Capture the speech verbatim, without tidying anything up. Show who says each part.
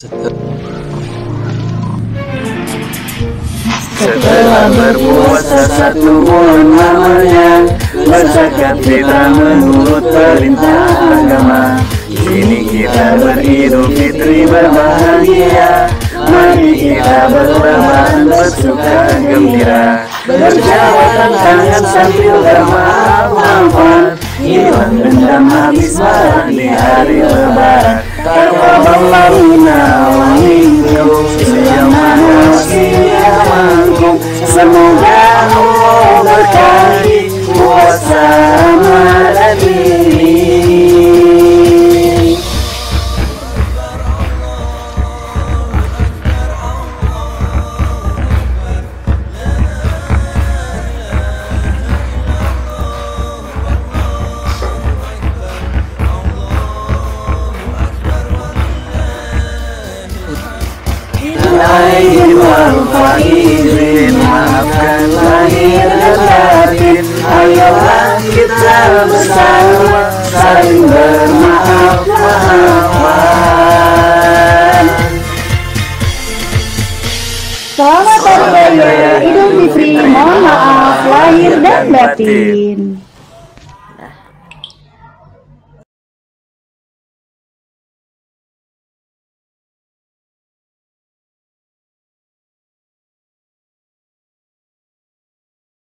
Speaker 1: Setelah berpuasa satu bulan lamanya, berzakat fitrah menurut perintah agama. Kini kita beridul fitri berbahagia. Mari kita berlebaran bersuka gembira, berjabat tangan sambil bermaaf-maafan, hilang dendam habis marah di hari lebaran. Taqabbalallahu minna wa minkum, Bismillahirrahmanirrahim. Semoga Allah berkahi puasa Ramadan ini. Lahir wal faizin, maafkan lahir dan batin. Ayolah kita bersama saling bermaaf-maafan.
Speaker 2: Selamat Hari Raya Idul Fitri, mohon maaf lahir dan batin.